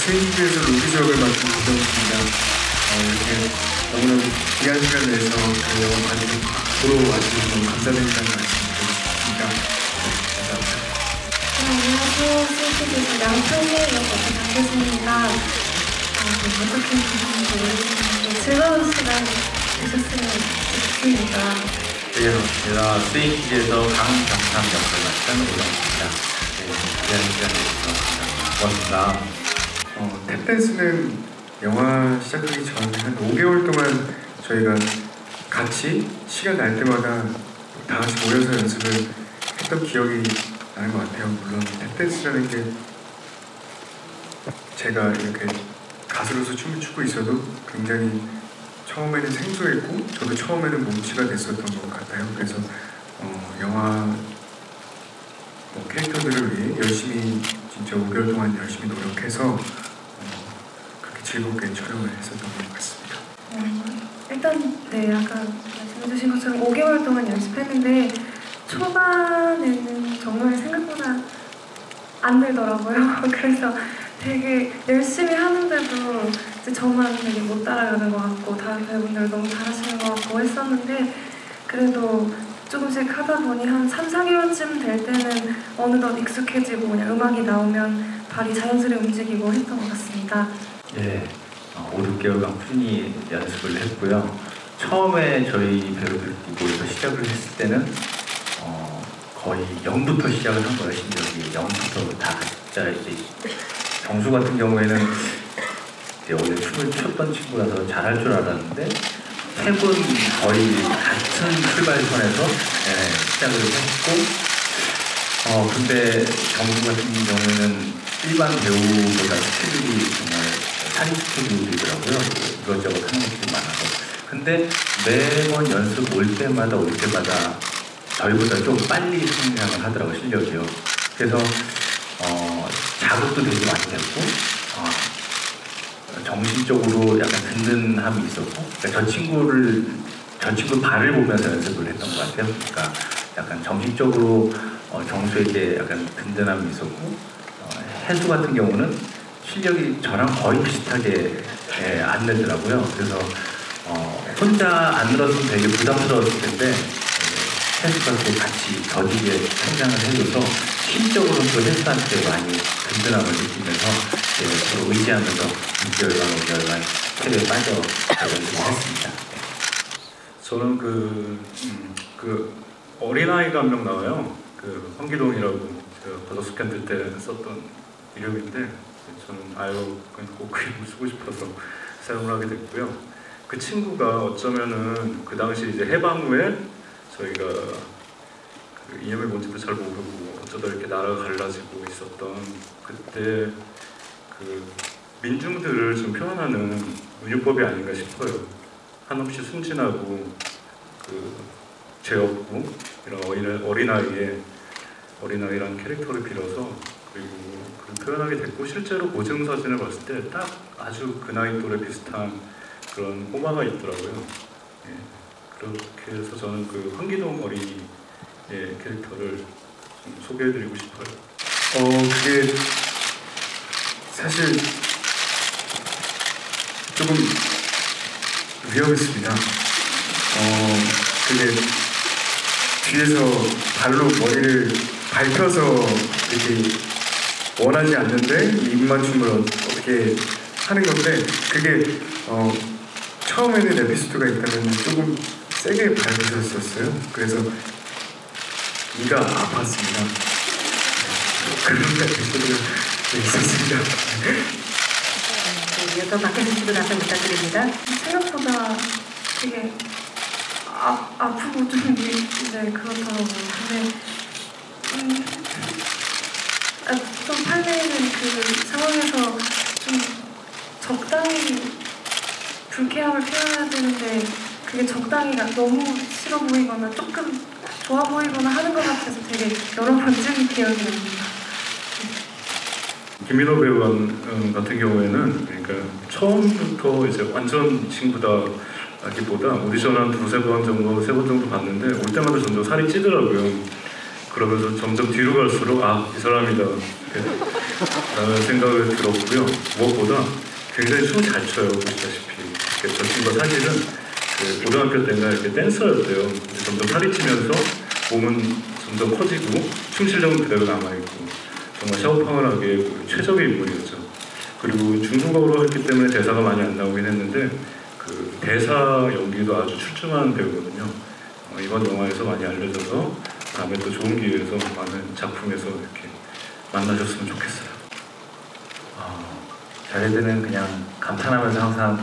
스테이지에서 로비적을 맡은 고정입니다. 이렇게 너무너무 귀한 시간 내서 그 영화 많이 보러 와주셔서 너무 감사드린다는 말씀드리겠습니다. 감사합니다. 안녕하세요. 스테이지에서 양평에 이어서 장교수입니다. 어떻게 보셨는지 즐거운 시간 되셨으면 좋겠습니다. 네, 제가 스테이지에서 강경남 역할을 맡은 오정입니다. 귀한 시간 내주셔서 고맙습니다. 탭댄스는 영화 시작하기 전에 한 5개월 동안 저희가 같이 시간 날 때마다 다 같이 모여서 연습을 했던 기억이 나는 것 같아요. 물론 탭댄스라는 게 제가 이렇게 가수로서 춤을 추고 있어도 굉장히 처음에는 생소했고 저도 처음에는 몸치가 됐었던 것 같아요. 그래서 영화 캐릭터들을 위해 열심히 진짜 5개월 동안 열심히 노력해서 그렇게 즐겁게 촬영을 했었던 것 같습니다. 일단 네, 아까 말씀해주신 것처럼 5개월 동안 연습했는데 초반에는 정말 생각보다 안 늘더라고요. 그래서 되게 열심히 하는데도 이제 저만 되게 못 따라가는 것 같고 다른 배우분들 너무 잘하시는 것 같고 했었는데 그래도 조금씩 하다 보니 한 3, 4개월쯤 될 때는 어느덧 익숙해지고 그냥 음악이 나오면 발이 자연스레 움직이고 했던 것 같습니다. 예, 5, 6개월간 꾸준히 연습을 했고요. 처음에 저희 배우들이 모여서 시작을 했을 때는 거의 0부터 시작을 한 거예요. 신경이 0부터 다 각자 이제 정수 같은 경우에는 이제 원래 춤을 췄던 친구라서 잘할 줄 알았는데 세 분 거의 같은 출발선에서 시작을 했고 근데 정수 같은 경우에는 일반 배우보다 스케줄이 정말 사진 스케줄이더라고요. 이것저것 하는 것들이 많아서. 근데 매번 연습 올 때마다 저희보다 좀 빨리 성장을 하더라고요. 실력이요. 그래서 자극도 되게 많이 됐고 정신적으로 약간 든든함이 있었고 그러니까 저 친구 발을 보면서 연습을 했던 것 같아요. 그러니까 약간 정신적으로 정수에게 약간 든든함이 있었고 혜수 같은 경우는 실력이 저랑 거의 비슷하게 안 늘더라고요. 그래서 혼자 안 늘었으면 되게 부담스러웠을 텐데 혜수가 또 같이 더디게 성장을 해줘서 심적으로도 혜수한테 많이 든든함을 느끼면서 서로 의지하면서 6개월간, 5개월간 세계에 빠져 연습을 했습니다. 저는 그 어린아이가 한 명 나와요. 그 황기동이라고 제가 버더스캔들 때 썼던 이름인데 저는 꼭 그 이름을 쓰고 싶어서 사용을 하게 됐고요. 그 친구가 어쩌면은 그 당시 이제 해방 후에 저희가 그 이념이 뭔지도 잘 모르고 어쩌다 이렇게 나라가 갈라지고 있었던 그때 그 민중들을 좀 표현하는 은유법이 아닌가 싶어요. 한없이 순진하고 그 죄 없고 이런 어린아이라는 캐릭터를 빌어서 그리고 그걸 표현하게 됐고 실제로 고증 사진을 봤을 때 딱 아주 그 나이 또래 비슷한 그런 꼬마가 있더라고요. 그렇게 해서 저는 그 황기동 어린이 캐릭터를 좀 소개해드리고 싶어요. 그게 사실 조금 위험했습니다. 그게 뒤에서 발로 머리를 밟혀서 이렇게 원하지 않는데 입맞춤을 어떻게 하는 건데 그게 처음에는 에피소드가 있다면 조금 세게 밟으셨었어요. 그래서 이가 아팠습니다. 그런 에피소드가 있었습니다. 이어서 박혜수 씨도 답변 부탁드립니다. 생각보다 되게 아프고 좀 이제 그렇더라고요. 근데 좀 판매는 그 상황에서 좀 적당히 불쾌함을 표현해야 되는데 그게 적당히가 너무 싫어 보이거나 조금 좋아 보이거나 하는 것 같아서 되게 여러 번 찍은 기억이 납니다. 김민호 배우 같은 경우에는 그러니까 처음부터 이제 완전 친구다라기보다 오디션 한 두세 번 정도, 세 번 정도 봤는데 올 때마다 점점 살이 찌더라고요. 그러면서 점점 뒤로 갈수록 이 사람이다 라는 생각을 들었고요. 무엇보다 굉장히 춤을 잘 춰요. 보시다시피 저 친구가 사실은 그 고등학교 때가 이렇게 댄서였대요. 점점 살이 찌면서 몸은 점점 커지고 춤 실력은 그대로 남아있고 정말 샤오팡을하게 최적의 인물이었죠. 그리고 중국어로 했기 때문에 대사가 많이 안 나오긴 했는데 그 대사 연기도 아주 출중한 배우거든요. 이번 영화에서 많이 알려져서 다음에 또 좋은 기회에서 많은 작품에서 이렇게 만나셨으면 좋겠어요. 자네들은 그냥 감탄하면서 항상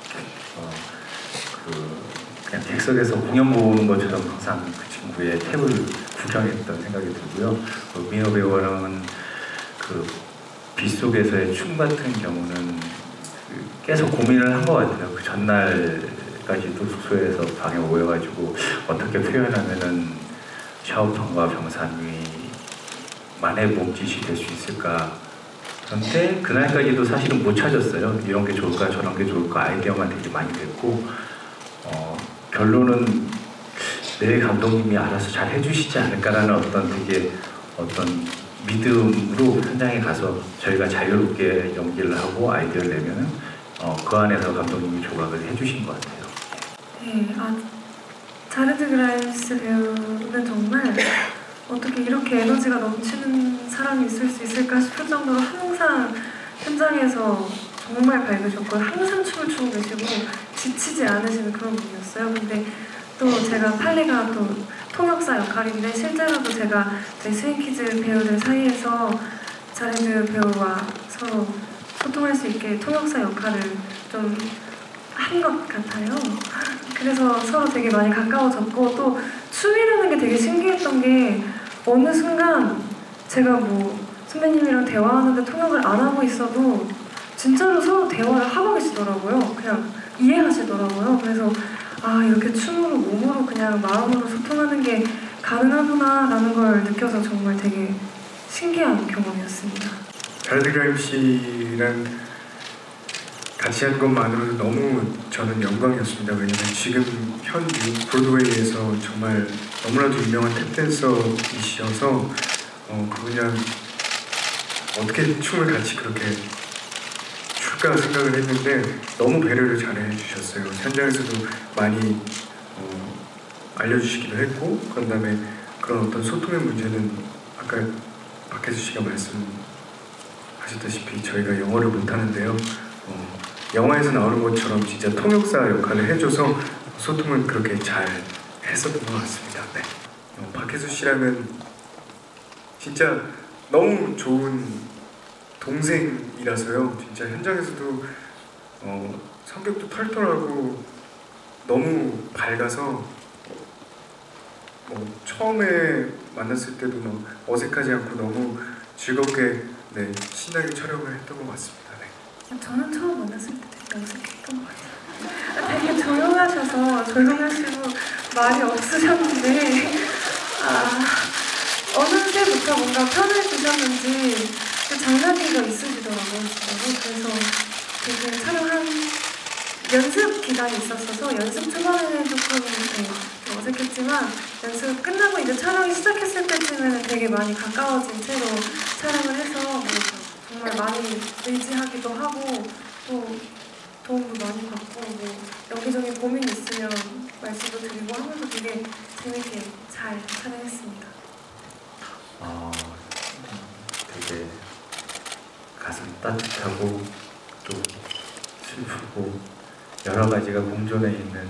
그냥 객석에서 공연 보는 것처럼 항상 그 친구의 탭을 구경했던 생각이 들고요. 민호 배우랑은 그 빗속에서의 춤 같은 경우는 계속 고민을 한 것 같아요. 그 전날까지도 숙소에서 방에 모여가지고 어떻게 표현하면은 샤오팡과 병산이 만의 몸짓이 될 수 있을까. 그런데 그날까지도 사실은 못 찾았어요. 이런 게 좋을까 저런 게 좋을까 아이디어만 되게 많이 됐고 결론은 내 감독님이 알아서 잘 해주시지 않을까라는 어떤 믿음으로 현장에 가서 저희가 자유롭게 연기를 하고 아이디어를 내면은 그 안에서 감독님이 조각을 해주신 것 같아요. 네, 자르드 그라임스 배우는 정말 어떻게 이렇게 에너지가 넘치는 사람이 있을 수 있을까 싶을 정도로 항상 현장에서 정말 밝으셨고 항상 춤을 추고 계시고 지치지 않으시는 그런 분이었어요. 근데 또 제가 팔리가 또 통역사 역할인데 실제로도 제가 저희 스윙키즈 배우들 사이에서 자르드 배우와 서로 소통할 수 있게 통역사 역할을 좀 한 것 같아요. 그래서 서로 되게 많이 가까워졌고 또 춤이라는 게 되게 신기했던 게 어느 순간 제가 뭐 선배님이랑 대화하는데 통역을 안 하고 있어도 진짜로 서로 대화를 하고 계시더라고요. 그냥 이해하시더라고요. 그래서 이렇게 춤으로 몸으로 그냥 마음으로 소통하는 게 가능하구나 라는 걸 느껴서 정말 되게 신기한 경험이었습니다. 자르드 그라임 씨랑 같이 한 것만으로도 너무 저는 영광이었습니다. 왜냐면 지금 현 미국 브로드웨이에서 정말 너무나도 유명한 탭댄서이셔서 그분이랑 어떻게 춤을 같이 그렇게 출까 생각을 했는데 너무 배려를 잘 해주셨어요. 현장에서도 많이 알려주시기도 했고 그런 다음에 그런 어떤 소통의 문제는 아까 박혜수 씨가 말씀하셨다시피 저희가 영어를 못하는데요. 영화에서 나오는 것처럼 진짜 통역사 역할을 해줘서 소통을 그렇게 잘 했었던 것 같습니다. 네. 박혜수 씨랑은 진짜 너무 좋은 동생이라서요. 진짜 현장에서도 성격도 털털하고 너무 밝아서 처음에 만났을 때도 막 어색하지 않고 너무 즐겁게 신나게 촬영을 했던 것 같습니다. 저는 처음 만났을 때 되게 어색했던 것 같아요. 되게 조용하시고 말이 없으셨는데 어느새부터 뭔가 편해지셨는지 장난기가 있으시더라고요. 진짜로. 그래서 되게 촬영한 연습 기간이 있었어서 연습 초반에는 조금 어색했지만 연습 끝나고 이제 촬영이 시작했을 때쯤에는 되게 많이 가까워진 채로 촬영을 해서 정말 많이 의지하기도 하고 또 도움도 많이 받고 여기저기 고민이 있으면 말씀도 드리고 하면서 되게 재밌게 잘 촬영했습니다. 되게 가슴 따뜻하고 또 슬프고 여러 가지가 공존해 있는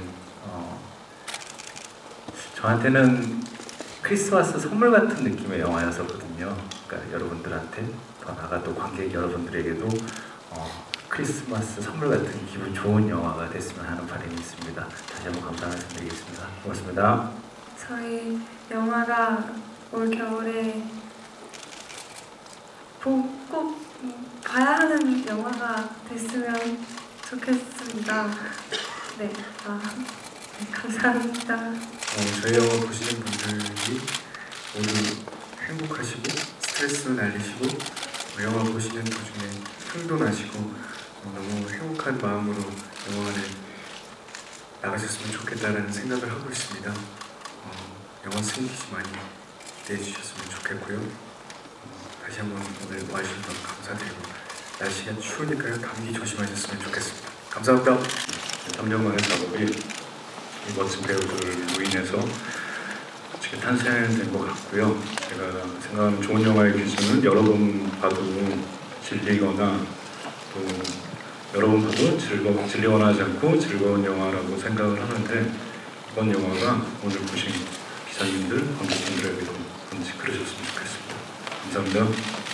저한테는 크리스마스 선물 같은 느낌의 영화였었거든요. 그러니까 여러분들한테 더 나아가 또 관객 여러분들에게도 크리스마스 선물 같은 기분 좋은 영화가 됐으면 하는 바람이 있습니다. 다시 한번 감사 말씀드리겠습니다. 고맙습니다. 저희 영화가 올 겨울에 꼭 봐야 하는 영화가 됐으면 좋겠습니다. 네, 감사합니다. 저희 영화 보시는 분들이 모두 행복하시고 스트레스 날리시고 영화 보시는 도중에 흥도 나시고 너무 행복한 마음으로 영화관에 나가셨으면 좋겠다는 생각을 하고 있습니다. 영화 스윙키즈 많이 기대해 주셨으면 좋겠고요. 다시 한번 오늘 와주셔서 감사드리고 날씨가 추우니까요. 감기 조심하셨으면 좋겠습니다. 감사합니다. 탐정만의 작업이 이 멋진 배우들로 인해서 어떻게 탄생된 것 같고요. 제가 생각하는 좋은 영화의 기준은 여러 번 봐도 질리거나 또 여러 번 봐도 질리거나 하지 않고 즐거운 영화라고 생각을 하는데 이번 영화가 오늘 보신 기자님들, 관객분들에게도 그러셨으면 좋겠습니다. 감사합니다.